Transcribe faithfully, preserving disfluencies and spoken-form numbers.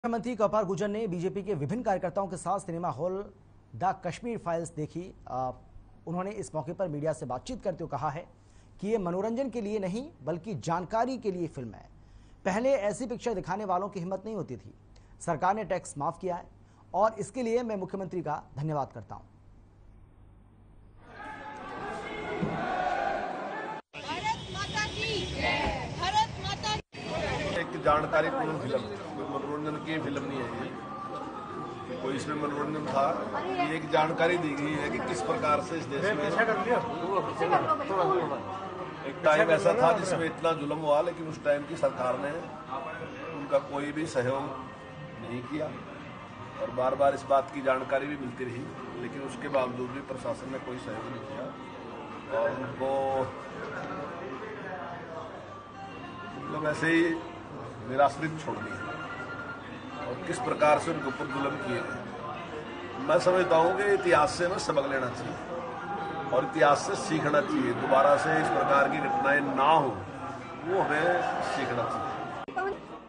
मुख्यमंत्री कृपाल गुर्जर ने बीजेपी के विभिन्न कार्यकर्ताओं के साथ सिनेमा हॉल द कश्मीर फाइल्स देखी। आ, उन्होंने इस मौके पर मीडिया से बातचीत करते हुए कहा है कि ये मनोरंजन के लिए नहीं बल्कि जानकारी के लिए फिल्म है। पहले ऐसी पिक्चर दिखाने वालों की हिम्मत नहीं होती थी। सरकार ने टैक्स माफ किया है और इसके लिए मैं मुख्यमंत्री का धन्यवाद करता हूं। एक जानकारी पूर्ण फिल्म, कोई मनोरंजन की फिल्म नहीं है ये। कोई इसमें मनोरंजन था, ये एक जानकारी दी गई है कि किस प्रकार से इस देश में एक टाइम ऐसा था जिसमें इतना जुल्म हुआ, लेकिन उस टाइम की सरकार ने उनका कोई भी सहयोग नहीं किया और बार बार इस बात की जानकारी भी मिलती रही, लेकिन उसके बावजूद भी प्रशासन ने कोई सहयोग नहीं किया और उनको मतलब ऐसे ही निराश्रित छोड़ दिया और किस प्रकार से उनके ऊपर जुल्म किए गए। मैं समझता हूँ कि इतिहास से हमें सबक लेना चाहिए और इतिहास से सीखना चाहिए। दोबारा से इस प्रकार की घटनाएं ना हो, वो हमें सीखना चाहिए।